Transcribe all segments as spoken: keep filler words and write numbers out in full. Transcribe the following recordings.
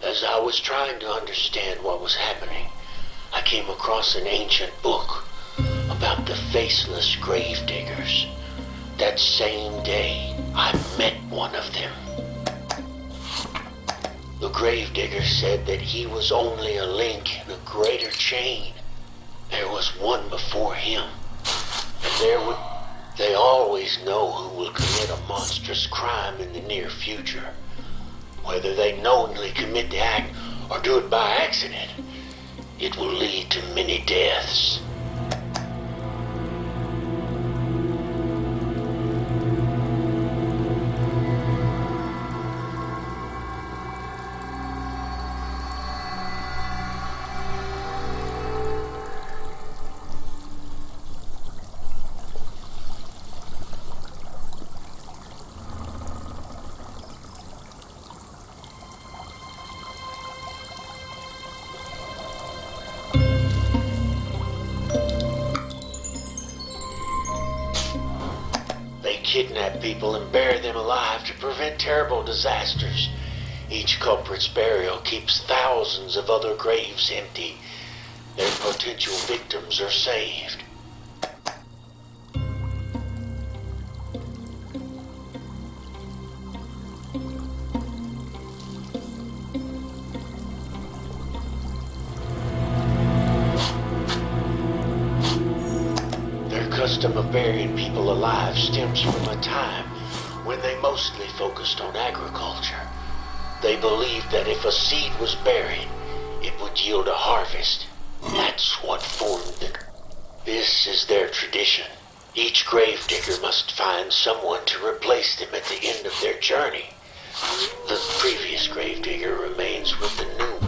As I was trying to understand what was happening, I came across an ancient book about the faceless gravediggers. That same day, I met one of them. The gravedigger said that he was only a link in a greater chain. There was one before him, and there would... They always know who will commit a monstrous crime in the near future. Whether they knowingly commit the act or do it by accident, it will lead to many deaths. Kidnap people and bury them alive to prevent terrible disasters. Each culprit's burial keeps thousands of other graves empty. Their potential victims are saved. Custom of burying people alive stems from a time when they mostly focused on agriculture. They believed that if a seed was buried, it would yield a harvest. That's what formed the... This is their tradition. Each gravedigger must find someone to replace them at the end of their journey. The previous gravedigger remains with the new.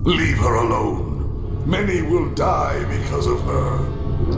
Leave her alone. Many will die because of her.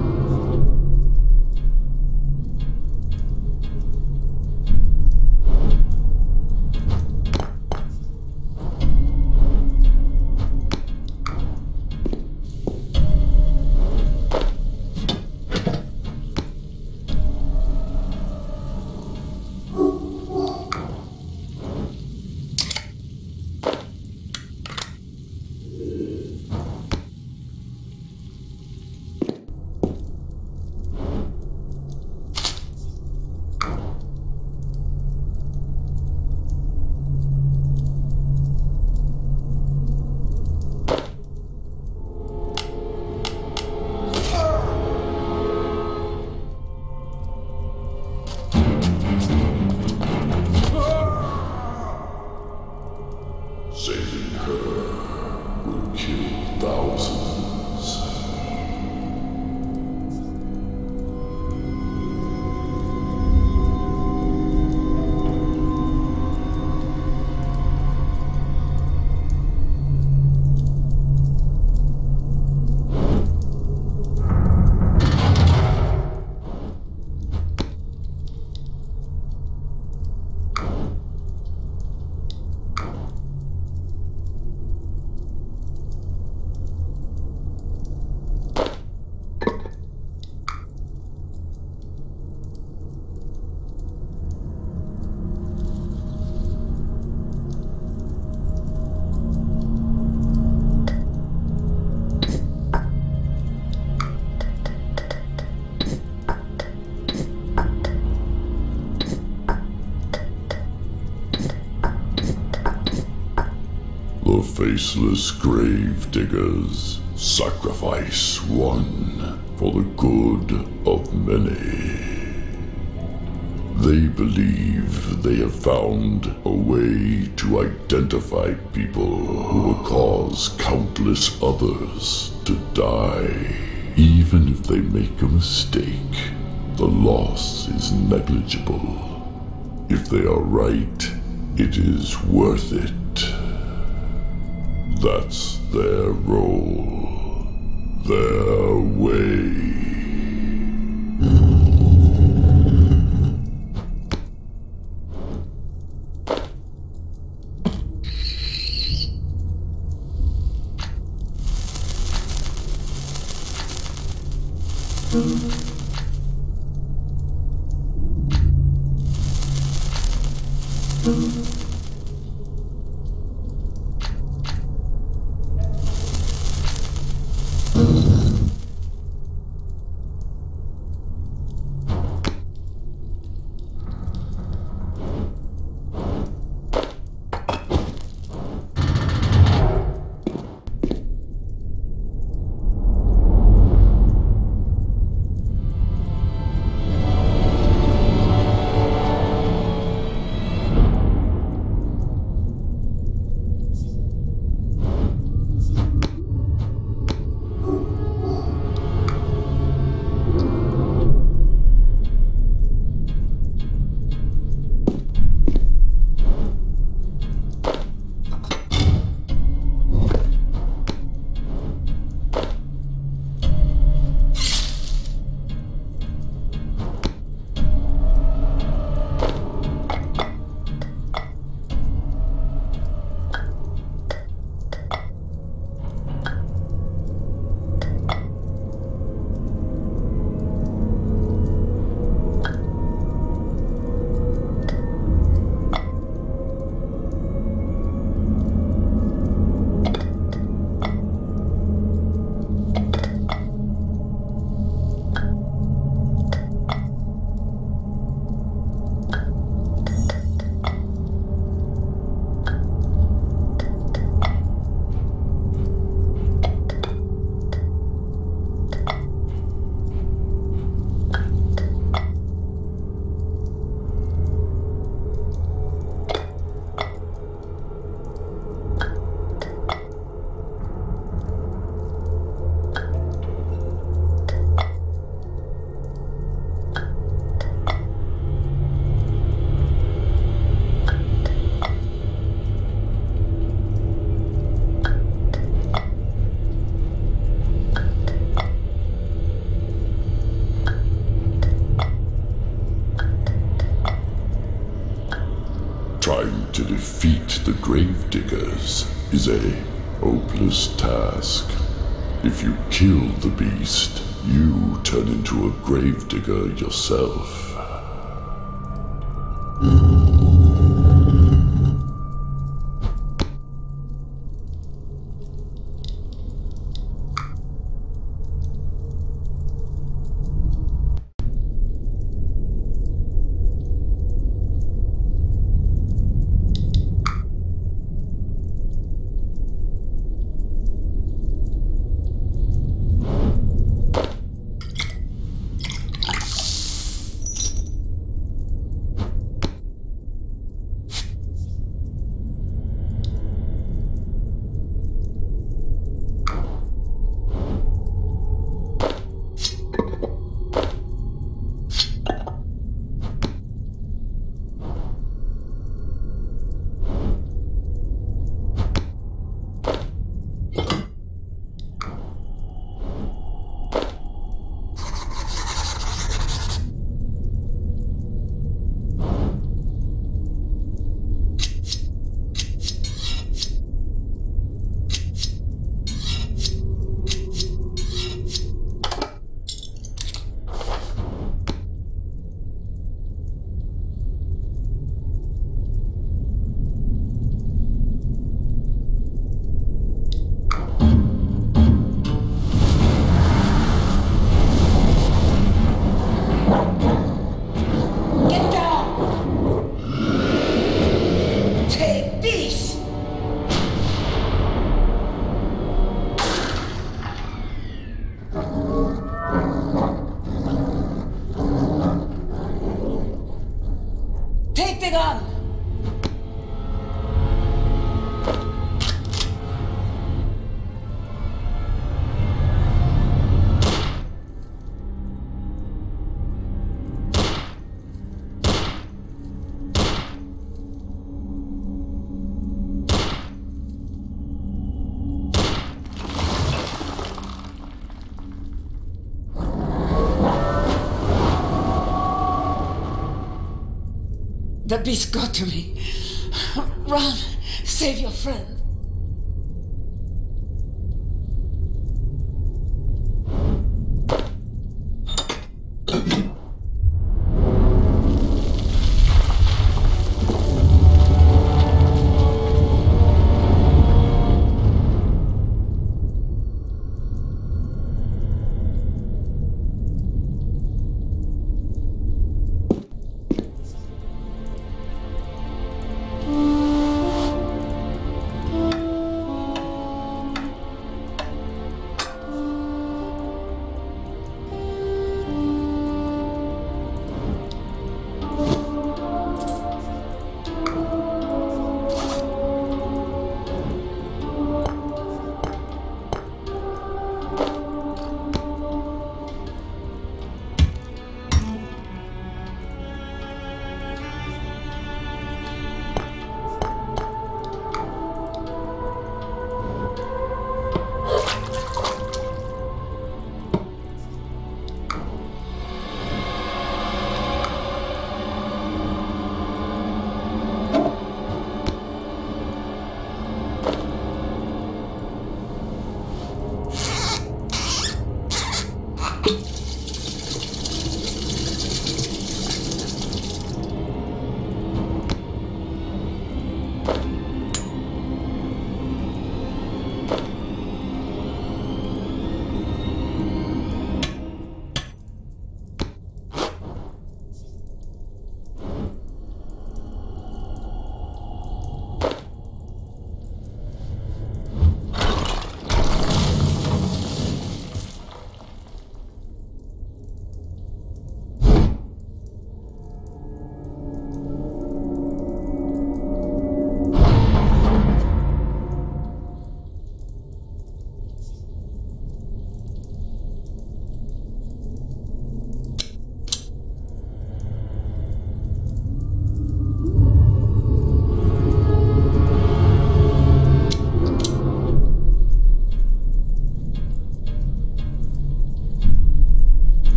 Saving her will kill thousands. The faceless grave diggers sacrifice one for the good of many. They believe they have found a way to identify people who will cause countless others to die. Even if they make a mistake, the loss is negligible. If they are right, it is worth it. That's their role, their way. to defeat the Gravediggers is a hopeless task. If you kill the beast, you turn into a gravedigger yourself. The beast got to me. Run! Save your friend.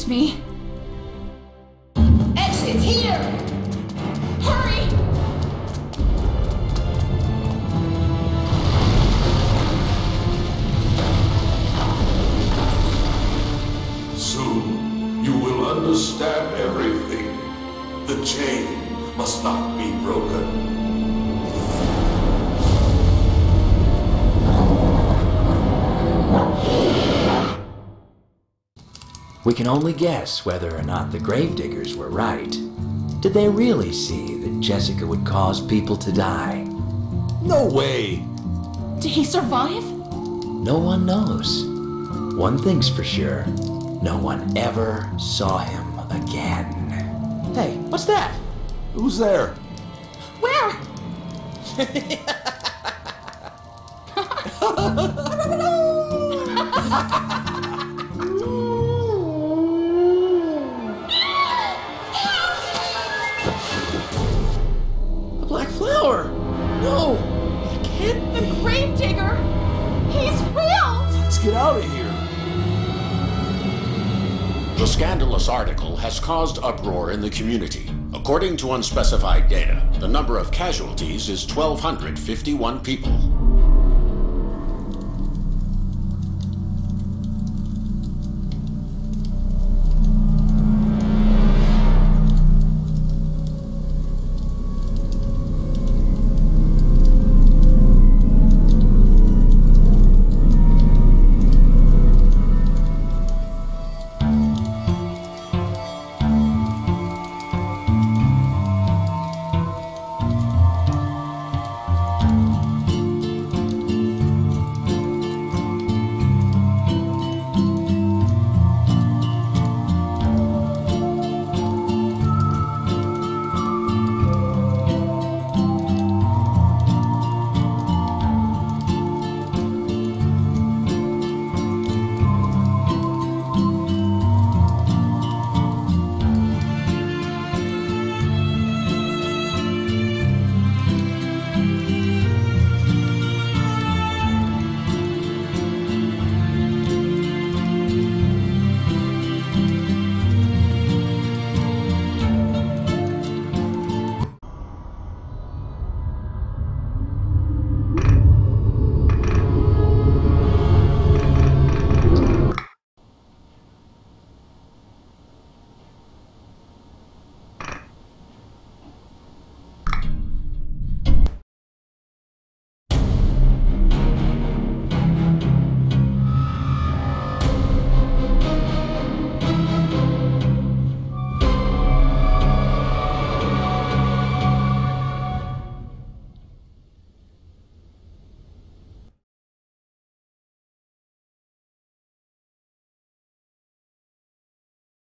It's me. Exit here! Hurry! Soon, you will understand everything. The chain must not be broken. We can only guess whether or not the gravediggers were right. Did they really see that Jessica would cause people to die? No way! Did he survive? No one knows. One thing's for sure. No one ever saw him again. Hey, what's that? Who's there? Where? A black flower! No! It can't The be. gravedigger! He's real! Let's get out of here. The scandalous article has caused uproar in the community. According to unspecified data, the number of casualties is one thousand two hundred fifty-one people.